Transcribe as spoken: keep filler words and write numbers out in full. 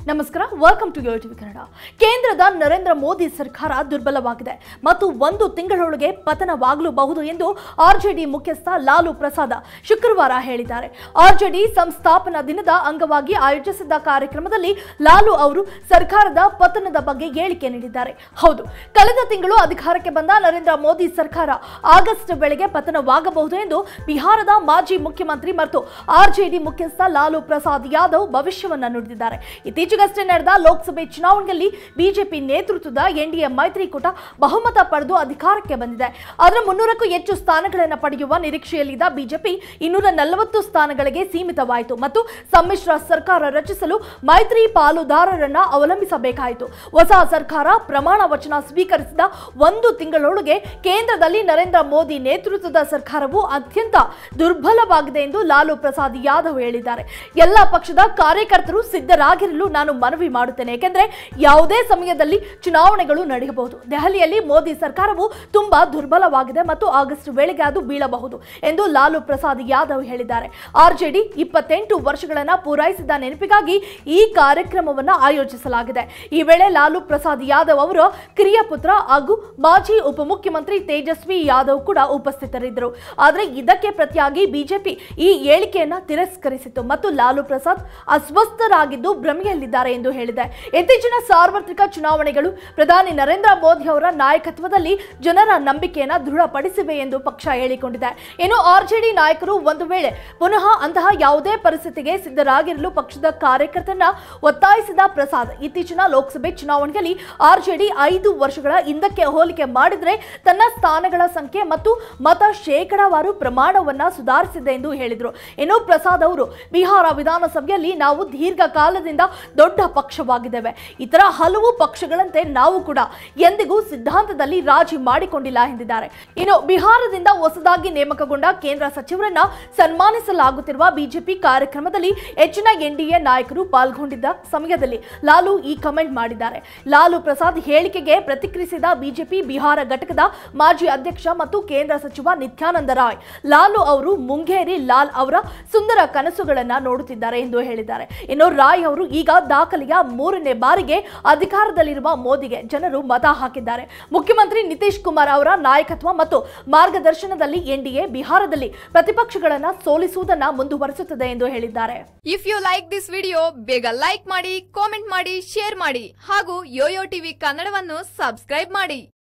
ನಮಸ್ಕಾರ, welcome to yoyo TV Kannada. ಕೇಂದ್ರದ ನರೇಂದ್ರ ಮೋದಿ ಸರ್ಕಾರ ದುರ್ಬಲವಾಗಿದೆ ಮತ್ತು ಒಂದು ತಿಂಗಳೊಳಗೆ ಪತನವಾಗಲೂಬಹುದು ಎಂದು ಆರ್ಜೆಡಿ ಮುಖ್ಯಸ್ಥ ಲಾಲು ಪ್ರಸಾದ್ ಶುಕ್ರವಾರ ಹೇಳಿದ್ದಾರೆ. ಆರ್ಜೆಡಿ ಸಂಸ್ಥಾಪನಾ ದಿನದ ಅಂಗವಾಗಿ ಆಯೋಜಿಸಿದ್ದ ಕಾರ್ಯಕ್ರಮದಲ್ಲಿ ಲಾಲು ಅವರು ಸರ್ಕಾರದ ಪತನದ ಬಗ್ಗೆ ಹೇಳಿಕೆ ನೀಡಿದ್ದಾರೆ. ಹೌದು, ಕಳೆದ ತಿಂಗಳು ಅಧಿಕಾರಕ್ಕೆ ಬಂದ ನರೇಂದ್ರ ಮೋದಿ ಸರ್ಕಾರ ಆಗಸ್ಟ್ ವೇಳೆಗೆ ಪತನವಾಗಬಹುದು ಎಂದು ಬಿಹಾರದ ಮಾಜಿ ಮುಖ್ಯಮಂತ್ರಿ ಮತ್ತು ಆರ್ಜೆಡಿ ಮುಖ್ಯಸ್ಥ ಲಾಲು ಪ್ರಸಾದ್ ಯಾದವ್ ಭವಿಷ್ಯವನ್ನ ನುಡಿದಿದ್ದಾರೆ. ಇತ್ತೀಚೆಗಷ್ಟೇ ನಡೆದ ಲೋಕಸಭೆ ಚುನಾವಣೆಯಲ್ಲಿ ಬಿಜೆಪಿ ನೇತೃತ್ವದ ಎನ್ಡಿಎ ಮೈತ್ರಿಕೂಟ ಬಹುಮತ ಪಡೆದು ಅಧಿಕಾರಕ್ಕೆ ಬಂದಿದೆ. ಆದರೆ ಮುನ್ನೂರಕ್ಕೂ ಹೆಚ್ಚು ಸ್ಥಾನಗಳನ್ನು ಪಡೆಯುವ ನಿರೀಕ್ಷೆಯಲ್ಲಿದ್ದ ಬಿಜೆಪಿ ಇನ್ನೂರ ನಲವತ್ತು ಸ್ಥಾನಗಳಿಗೆ ಸೀಮಿತವಾಯಿತು ಮತ್ತು ಸಮ್ಮಿಶ್ರ ಸರ್ಕಾರ ರಚಿಸಲು ಮೈತ್ರಿ ಪಾಲುದಾರರನ್ನ ಅವಲಂಬಿಸಬೇಕಾಯಿತು. ಹೊಸ ಸರ್ಕಾರ ಪ್ರಮಾಣ ವಚನ ಸ್ವೀಕರಿಸಿದ ಒಂದು ತಿಂಗಳೊಳಗೆ ಕೇಂದ್ರದಲ್ಲಿ ನರೇಂದ್ರ ಮೋದಿ ನೇತೃತ್ವದ ಸರ್ಕಾರವು ಅತ್ಯಂತ ದುರ್ಬಲವಾಗಿದೆ ಎಂದು ಲಾಲು ಪ್ರಸಾದ್ ಯಾದವ್ ಹೇಳಿದ್ದಾರೆ. ಎಲ್ಲ ಪಕ್ಷದ ಕಾರ್ಯಕರ್ತರು ಸಿದ್ಧರಾಗಿರಲು ನಾನು ಮನವಿ ಮಾಡುತ್ತೇನೆ, ಏಕೆಂದರೆ ಯಾವುದೇ ಸಮಯದಲ್ಲಿ ಚುನಾವಣೆಗಳು ನಡೆಯಬಹುದು. ದೆಹಲಿಯಲ್ಲಿ ಮೋದಿ ಸರ್ಕಾರವು ತುಂಬಾ ದುರ್ಬಲವಾಗಿದೆ ಮತ್ತು ಆಗಸ್ಟ್ ವೇಳೆಗೆ ಅದು ಬೀಳಬಹುದು ಎಂದು ಲಾಲು ಪ್ರಸಾದ್ ಯಾದವ್ ಹೇಳಿದ್ದಾರೆ. ಆರ್ಜೆಡಿ ಇಪ್ಪತ್ತೆಂಟು ವರ್ಷಗಳನ್ನ ಪೂರೈಸಿದ ನೆನಪಿಗಾಗಿ ಈ ಕಾರ್ಯಕ್ರಮವನ್ನು ಆಯೋಜಿಸಲಾಗಿದೆ. ಈ ವೇಳೆ ಲಾಲು ಪ್ರಸಾದ್ ಯಾದವ್ ಅವರ ಕಿರಿಯ ಪುತ್ರ ಹಾಗೂ ಮಾಜಿ ಉಪಮುಖ್ಯಮಂತ್ರಿ ತೇಜಸ್ವಿ ಯಾದವ್ ಕೂಡ ಉಪಸ್ಥಿತರಿದ್ದರು. ಆದರೆ ಇದಕ್ಕೆ ಪ್ರತಿಯಾಗಿ ಬಿಜೆಪಿ ಈ ಹೇಳಿಕೆಯನ್ನ ತಿರಸ್ಕರಿಸಿತು ಮತ್ತು ಲಾಲು ಪ್ರಸಾದ್ ಅಸ್ವಸ್ಥರಾಗಿದ್ದು ಭ್ರಮೆಯಲ್ಲಿದ್ದಾರೆ ಎಂದು ಹೇಳಿದೆ. ಇತ್ತೀಚಿನ ಸಾರ್ವತ್ರಿಕ ಚುನಾವಣೆಗಳು ಪ್ರಧಾನಿ ನರೇಂದ್ರ ಮೋದಿ ಅವರ ನಾಯಕತ್ವದಲ್ಲಿ ಜನರ ನಂಬಿಕೆಯನ್ನ ದೃಢಪಡಿಸಿವೆ ಎಂದು ಪಕ್ಷ ಹೇಳಿಕೊಂಡಿದೆ. ಇನ್ನು ಆರ್ಜೆಡಿ ನಾಯಕರು ಒಂದು ವೇಳೆ ಪುನಃ ಅಂತಹ ಯಾವುದೇ ಪರಿಸ್ಥಿತಿಗೆ ಸಿದ್ಧರಾಗಿರಲು ಪಕ್ಷದ ಕಾರ್ಯಕರ್ತರನ್ನ ಒತ್ತಾಯಿಸಿದ ಪ್ರಸಾದ್, ಇತ್ತೀಚಿನ ಲೋಕಸಭೆ ಚುನಾವಣೆಯಲ್ಲಿ ಆರ್ಜೆಡಿ ಐದು ವರ್ಷಗಳ ಹಿಂದಕ್ಕೆ ಹೋಲಿಕೆ ಮಾಡಿದರೆ ತನ್ನ ಸ್ಥಾನಗಳ ಸಂಖ್ಯೆ ಮತ್ತು ಮತ ಶೇಕಡಾವಾರು ಪ್ರಮಾಣವನ್ನ ಸುಧಾರಿಸಿದೆ ಎಂದು ಹೇಳಿದರು. ಇನ್ನು ಪ್ರಸಾದ್ ಅವರು ಬಿಹಾರ ವಿಧಾನಸಭೆಯಲ್ಲಿ ನಾವು ದೀರ್ಘಕಾಲದಿಂದ ದೊಡ್ಡ ಪಕ್ಷವಾಗಿದ್ದೇವೆ. ಇತರ ಹಲವು ಪಕ್ಷಗಳಂತೆ ನಾವು ಕೂಡ ಎಂದಿಗೂ ಸಿದ್ಧಾಂತದಲ್ಲಿ ರಾಜಿ ಮಾಡಿಕೊಂಡಿಲ್ಲ ಎಂದಿದ್ದಾರೆ. ಇನ್ನು ಬಿಹಾರದಿಂದ ಹೊಸದಾಗಿ ನೇಮಕಗೊಂಡ ಕೇಂದ್ರ ಸಚಿವರನ್ನ ಸನ್ಮಾನಿಸಲಾಗುತ್ತಿರುವ ಬಿಜೆಪಿ ಕಾರ್ಯಕ್ರಮದಲ್ಲಿ ಹೆಚ್ಚಿನ ಎನ್ಡಿಎ ನಾಯಕರು ಪಾಲ್ಗೊಂಡಿದ್ದ ಸಮಯದಲ್ಲಿ ಲಾಲು ಈ ಕಮೆಂಟ್ ಮಾಡಿದ್ದಾರೆ. ಲಾಲು ಪ್ರಸಾದ್ ಹೇಳಿಕೆಗೆ ಪ್ರತಿಕ್ರಿಯಿಸಿದ ಬಿಜೆಪಿ ಬಿಹಾರ ಘಟಕದ ಮಾಜಿ ಅಧ್ಯಕ್ಷ ಮತ್ತು ಕೇಂದ್ರ ಸಚಿವ ನಿತ್ಯಾನಂದ ರಾಯ್, ಲಾಲು ಅವರು ಮುಂಗೇರಿ ಲಾಲ್ ಅವರ ಸುಂದರ ಕನಸುಗಳನ್ನ ನೋಡುತ್ತಿದ್ದಾರೆ ಎಂದು ಹೇಳಿದ್ದಾರೆ. ಇನ್ನು ರಾಯ್ ಅವರು ಈಗ ದಾಖಲೆಯ ಮೂರನೇ ಬಾರಿಗೆ ಅಧಿಕಾರದಲ್ಲಿರುವ ಮೋದಿಗೆ ಜನರು ಮತ ಹಾಕಿದ್ದಾರೆ. ಮುಖ್ಯಮಂತ್ರಿ ನಿತೀಶ್ ಕುಮಾರ್ ಅವರ ನಾಯಕತ್ವ ಮತ್ತು ಮಾರ್ಗದರ್ಶನದಲ್ಲಿ ಎನ್ಡಿಎ ಬಿಹಾರದಲ್ಲಿ ಪ್ರತಿಪಕ್ಷಗಳನ್ನ ಸೋಲಿಸುವುದನ್ನ ಮುಂದುವರಿಸುತ್ತದೆ ಎಂದು ಹೇಳಿದ್ದಾರೆ. If you like this video, ಬೇಗ ಲೈಕ್ ಮಾಡಿ, ಕಾಮೆಂಟ್ ಮಾಡಿ, ಶೇರ್ ಮಾಡಿ ಹಾಗೂ ಯೋಯೋ ಟಿವಿ ಕನ್ನಡವನ್ನು ಸಬ್ಸ್ಕ್ರೈಬ್ ಮಾಡಿ.